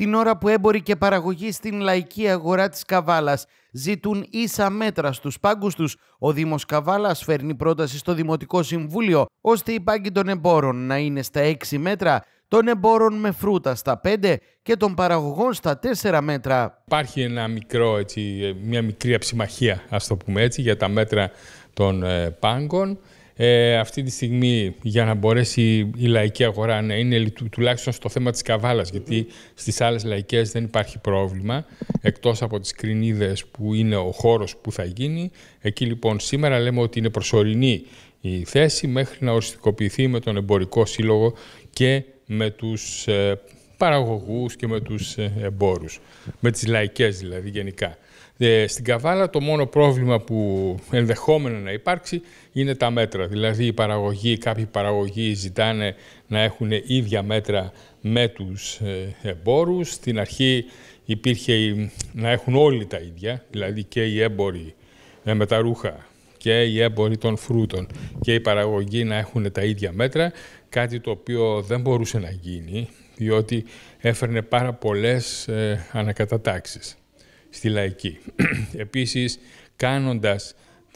την ώρα που έμποροι και παραγωγοί στην λαϊκή αγορά της Καβάλας ζητούν ίσα μέτρα στους πάγκους τους, ο Δήμος Καβάλας φέρνει πρόταση στο Δημοτικό Συμβούλιο ώστε οι πάγκοι των εμπόρων να είναι στα 6 μέτρα, των εμπόρων με φρούτα στα 5 και των παραγωγών στα 4 μέτρα. Υπάρχει μια μικρή αψημαχία, ας το πούμε έτσι, για τα μέτρα των πάγκων. Αυτή τη στιγμή, για να μπορέσει η λαϊκή αγορά να είναι τουλάχιστον στο θέμα της Καβάλας, γιατί στις άλλες λαϊκές δεν υπάρχει πρόβλημα, εκτός από τις Κρινίδες που είναι ο χώρος που θα γίνει. Εκεί λοιπόν σήμερα λέμε ότι είναι προσωρινή η θέση μέχρι να οριστικοποιηθεί με τον Εμπορικό Σύλλογο και με τους παραγωγούς και με τους εμπόρους, με τις λαϊκές δηλαδή γενικά. Στην Καβάλα το μόνο πρόβλημα που ενδεχόμενο να υπάρξει είναι τα μέτρα. Δηλαδή κάποιοι παραγωγοί ζητάνε να έχουν ίδια μέτρα με τους εμπόρους. Στην αρχή υπήρχε να έχουν όλοι τα ίδια, δηλαδή και οι έμποροι με τα ρούχα και οι έμποροι των φρούτων και οι παραγωγοί να έχουν τα ίδια μέτρα, κάτι το οποίο δεν μπορούσε να γίνει, διότι έφερνε πάρα πολλές ανακατατάξεις στη λαϊκή. Επίσης, κάνοντας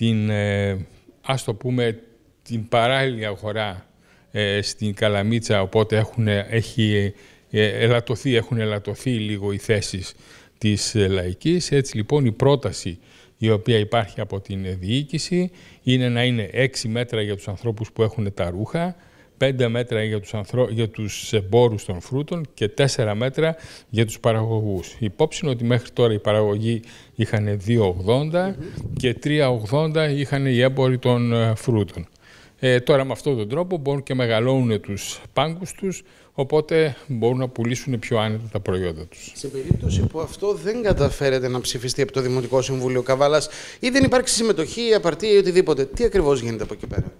την παράλληλη αγορά στην Καλαμίτσα, οπότε έχουν ελαττωθεί λίγο οι θέσεις της λαϊκής. Έτσι λοιπόν η πρόταση η οποία υπάρχει από την διοίκηση είναι να είναι 6 μέτρα για τους ανθρώπους που έχουν τα ρούχα, 5 μέτρα για τους εμπόρους των φρούτων και 4 μέτρα για τους παραγωγούς. Υπόψη είναι ότι μέχρι τώρα οι παραγωγοί είχαν 2,80 και 3,80 είχαν οι έμποροι των φρούτων. Τώρα με αυτόν τον τρόπο μπορούν και μεγαλώνουν τους πάγκους τους, οπότε μπορούν να πουλήσουν πιο άνετα τα προϊόντα τους. Σε περίπτωση που αυτό δεν καταφέρεται να ψηφιστεί από το Δημοτικό Συμβούλιο Καβάλας ή δεν υπάρξει συμμετοχή, απαρτία ή οτιδήποτε, τι ακριβώς γίνεται από εκεί πέρα?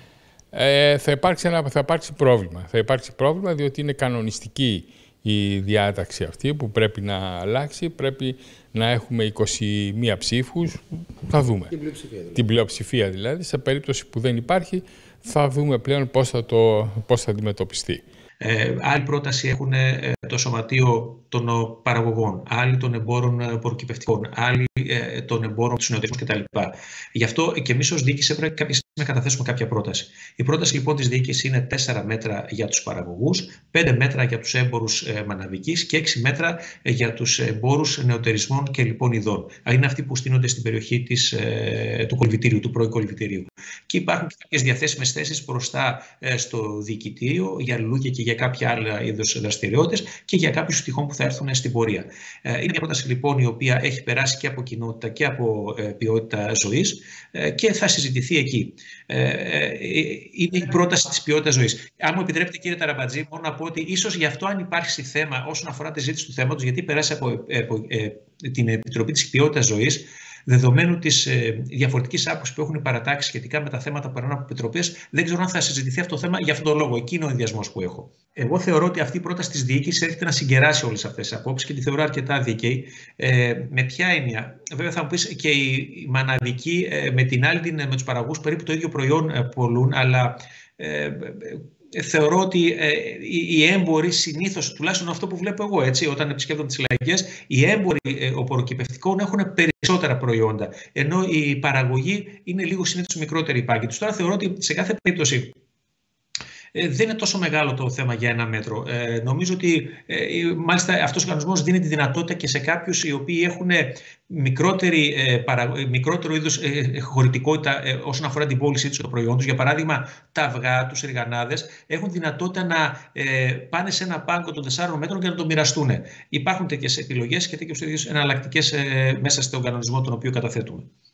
Θα υπάρξει πρόβλημα. Θα υπάρξει πρόβλημα διότι είναι κανονιστική η διάταξη αυτή που πρέπει να αλλάξει. Πρέπει να έχουμε 21 ψήφους. Θα δούμε. Την πλειοψηφία δηλαδή. Σε περίπτωση που δεν υπάρχει, θα δούμε πλέον πώς θα αντιμετωπιστεί. Άλλη πρόταση έχουν το Σωματείο των Παραγωγών, άλλοι των εμπόρων πορκυπευτικών, άλλοι των εμπόρων του νεοτρισμού κτλ. Γι' αυτό και εμείς ως διοίκηση έπρεπε κάποια στιγμή να καταθέσουμε κάποια πρόταση. Η πρόταση λοιπόν της διοίκησης είναι 4 μέτρα για τους παραγωγούς, 5 μέτρα για τους έμπορους μαναβικής και 6 μέτρα για τους εμπόρους νεοτερισμών και λοιπόν ειδών. Είναι αυτοί που στείνονται στην περιοχή του κολυβητηρίου, του πρώην κολυβητηρίου. Και υπάρχουν και κάποιες διαθέσιμες θέσεις μπροστά στο διοικητήριο για λουλούδια και για κάποια άλλα είδους δραστηριότητες και για κάποιους τυχόν που θα έρθουν στην πορεία. Είναι μια πρόταση λοιπόν η οποία έχει περάσει και από κοινότητα και από ποιότητα ζωής και θα συζητηθεί εκεί. Είναι η πρόταση της ποιότητας ζωής. Αν μου επιτρέπετε, κύριε Ταραμπατζή, μόνο να πω ότι ίσως γι' αυτό, αν υπάρξει θέμα όσον αφορά τη ζήτηση του θέματος, γιατί περάσει από την Επιτροπή της Ποιότητας Ζωής, δεδομένου της διαφορετικής άποψης που έχουν παρατάξει σχετικά με τα θέματα που περνάνε από επιτροπές, δεν ξέρω αν θα συζητηθεί αυτό το θέμα για αυτόν τον λόγο. Εκεί είναι ο ενδιασμός που έχω. Εγώ θεωρώ ότι αυτή η πρόταση της διοίκησης έρχεται να συγκεράσει όλες αυτές τις απόψεις και τη θεωρώ αρκετά δίκαιη. Με ποια έννοια? Βέβαια, θα μου πεις και οι μαναδικοί με την άλλη, με τους παραγωγούς περίπου το ίδιο προϊόν πολλούν, αλλά θεωρώ ότι οι έμποροι συνήθως, τουλάχιστον αυτό που βλέπω εγώ, έτσι, όταν επισκέπτομαι τις λαϊκές, οι έμποροι οπωροκυπευτικών έχουν περισσότερα προϊόντα, ενώ η παραγωγή είναι λίγο συνήθως μικρότερη η πάγκη τους. Τώρα θεωρώ ότι σε κάθε περίπτωση δεν είναι τόσο μεγάλο το θέμα για 1 μέτρο. Νομίζω ότι μάλιστα αυτός ο κανονισμός δίνει τη δυνατότητα και σε κάποιους οι οποίοι έχουν μικρότερο είδους χωρητικότητα όσον αφορά την πώλησή τους των προϊόντων τους. Για παράδειγμα, τα αυγά, τους ριγανάδες, έχουν δυνατότητα να πάνε σε ένα πάγκο των 4 μέτρων και να το μοιραστούν. Υπάρχουν τέτοιες επιλογές και τέτοιες εναλλακτικές μέσα στον κανονισμό τον οποίο καταθέτουμε.